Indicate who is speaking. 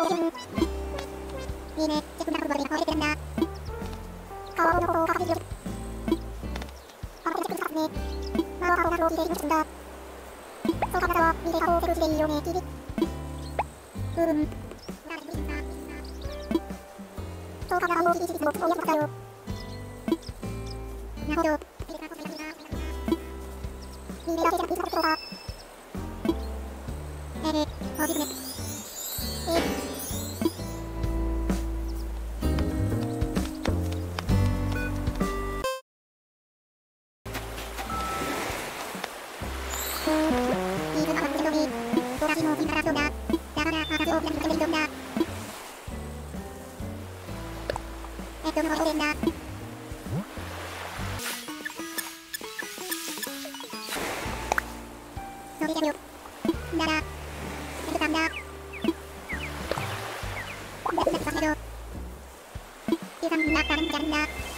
Speaker 1: いいね、自分がことで顔入れてるんだ。顔の方をかけてる。あ、手作りさね。まあ、顔が顔を聞いているんだ。そうか、まだは、見て顔を手口でいいよね、キリ。そうか、顔を聞いていつも、そういうことだよ。なるほど。見てだけじゃなくて、そうか。そうですね。いいことがあるけどね。私も君からそうだ。だから、数を見てみるんだ。そのことでんだ。伸びてるよ。だら、たんだ。だけど、計算になったらんじゃんだ。